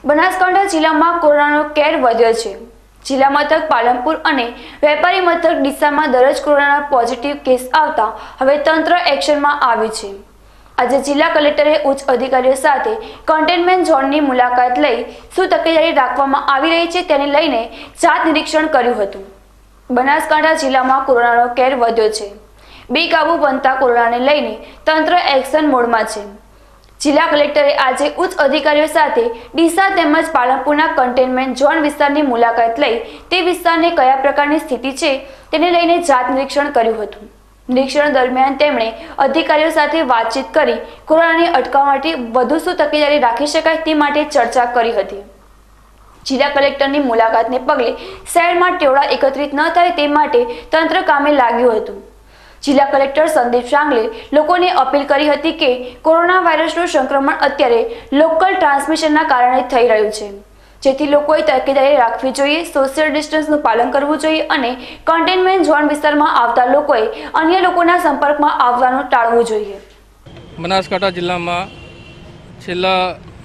બનાસકાંઠા જિલ્લામાં કોરોનાનો કેર વધ્યો છે। જિલ્લા મથક પાલનપુર અને વેપારી મથક ડીસામાં દરરોજ કોરોનાના પોઝિટિવ કેસ આવતા હવે તંત્ર એક્શનમાં આવ્યું છે। આજે જિલ્લા કલેક્ટરે ઉચ્ચ અધિકારીઓ સાથે કન્ટેનમેન્ટ ઝોનની મુલાકાત લઈ શું તકેદારી રાખવામાં આવી રહી છે તેને લઈને જાત નિરીક્ષણ કર્યું હતું। બનાસકાંઠા જિલ્લામાં કોરોનાનો કેર વધ્યો છે। બેકાબુ બનતા કોરોનાને લઈને તંત્ર એક્શન મોડમાં છે। જિલ્લા કલેક્ટરે આજે ઉચ્ચ અધિકારીઓ સાથે ડીસા તેમજ પાલનપુરના કન્ટેનમેન્ટ ઝોન વિસ્તારની મુલાકાત લઈ તે વિસ્તારની કયા પ્રકારની સ્થિતિ છે તેને લઈને જાત નિરીક્ષણ કર્યું હતું। નિરીક્ષણ દરમિયાન તેમણે અધિકારીઓ સાથે વાતચીત કરી કોરોનાને અટકાવવા માટે વધુ શું તકેદારી રાખી શકાય તે માટે ચર્ચા કરી હતી। જિલ્લા કલેક્ટરની મુલાકાતને પગલે શહેરમાં ટેવડા એકત્રિત ન થાય તે માટે તંત્ર કામે લાગ્યું હતું। જિલ્લા કલેક્ટર સંદીપ શાંગલે લોકોને અપીલ કરી હતી કે કોરોના વાયરસનું સંક્રમણ અત્યારે લોકલ ટ્રાન્સમિશનના કારણે થઈ રહ્યું છે, જેથી લોકોએ તકેદારી રાખવી જોઈએ, સોશિયલ ડિસ્ટન્સનું પાલન કરવું જોઈએ અને કન્ટેનમેન્ટ ઝોન વિસ્તારમાં આવતા લોકોએ અન્ય લોકોના સંપર્કમાં આવવાનું ટાળવું જોઈએ। બનાસકાંઠા જિલ્લામાં છેલ્લા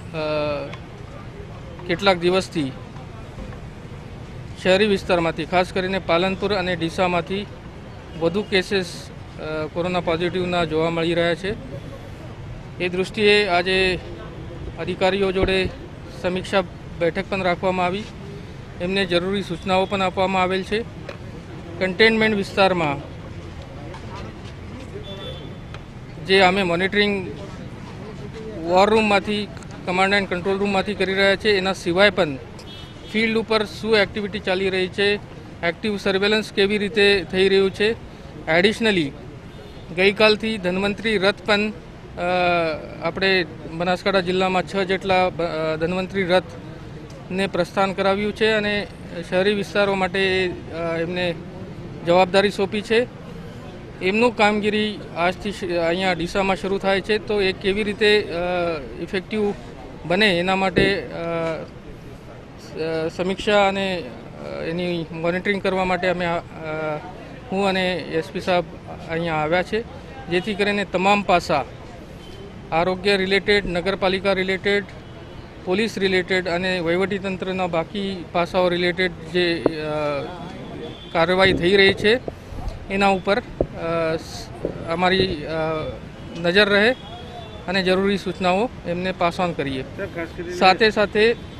કેટલાક દિવસથી શહેરી વિસ્તારમાંથી ખાસ કરીને પાલનપુર અને ડીસામાંથી વધુ કેસીસ કોરોના પોઝિટિવના જોવા મળી રહ્યા છે। એ દૃષ્ટિએ આજે અધિકારીઓ જોડે સમીક્ષા બેઠક પણ રાખવામાં આવી, એમને જરૂરી સૂચનાઓ પણ આપવામાં આવેલ છે। કન્ટેનમેન્ટ વિસ્તારમાં જે અમે મોનિટરિંગ વોર રૂમમાંથી, કમાન્ડ એન્ડ કંટ્રોલ રૂમમાંથી કરી રહ્યા છે, એના સિવાય પણ ફિલ્ડ ઉપર શું એક્ટિવિટી ચાલી રહી છે, એક્ટિવ સર્વેલન્સ કેવી રીતે થઈ રહ્યું છે। એડિશનલી ગઈકાલથી ધન્વંતરી રથ પણ આપણે બનાસકાંઠા જિલ્લામાં 6 જેટલા ધન્વંતરી રથને પ્રસ્થાન કરાવ્યું છે અને શહેરી વિસ્તારો માટે એમને જવાબદારી સોંપી છે। એમનું કામગીરી આજથી અહીંયા ડીસામાં શરૂ થાય છે, તો એ કેવી રીતે ઇફેક્ટિવ બને એના માટે સમીક્ષા અને એની મોનિટરિંગ કરવા માટે અમે હું અને એસપી સાહેબ અહીંયા આવ્યા છે, જેથી કરીને તમામ પાસા આરોગ્ય રિલેટેડ, નગરપાલિકા રિલેટેડ, પોલીસ રિલેટેડ અને વહીવટીતંત્રના બાકી પાસાઓ રિલેટેડ જે કાર્યવાહી થઈ રહી છે એના ઉપર અમારી નજર રહે અને જરૂરી સૂચનાઓ એમને પાસ ઓન કરીએ। સાથે સાથે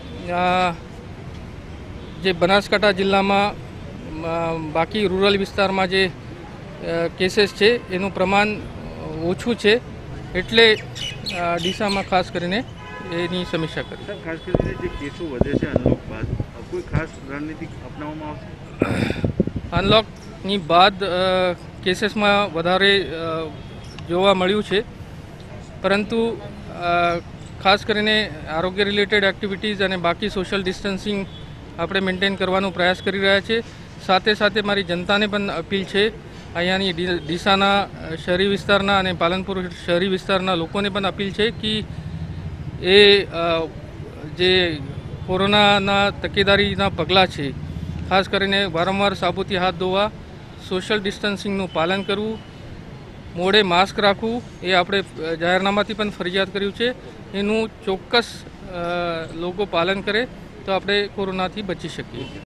જે બનાસકાંઠા જિલ્લામાં બાકી રૂરલ વિસ્તારમાં જે કેસીસ છે એનું પ્રમાણ ઓછું છે, એટલે ડીસામાં ખાસ કરીને એની સમીક્ષા કરી। ખાસ કરીને જે કેસો વધે છે અનલોક બાદ કોઈ ખાસ રણનીતિ અપનાવવામાં આવશે? અનલોકની બાદ કેસીસમાં વધારે જોવા મળ્યું છે, પરંતુ ખાસ કરીને આરોગ્ય રિલેટેડ એક્ટિવિટીઝ અને બાકી સોશિયલ ડિસ્ટન્સિંગ આપણે મેન્ટેન કરવાનો પ્રયાસ કરી રહ્યા છીએ। સાથે સાથે મારી જનતાને પણ અપીલ છે, અહીંયાની ડીસાના શહેરી વિસ્તારના અને પાલનપુર શહેરી વિસ્તારના લોકોને પણ અપીલ છે કે એ જે કોરોનાના તકેદારીના પગલાં છે, ખાસ કરીને વારંવાર સાબુથી હાથ ધોવા, સોશિયલ ડિસ્ટન્સિંગનું પાલન કરવું, મોઢે માસ્ક રાખવું, એ આપણે જાહેરનામાથી પણ ફરજિયાત કર્યું છે। એનું ચોક્કસ લોકો પાલન કરે તો આપણે કોરોનાથી બચી શકીએ।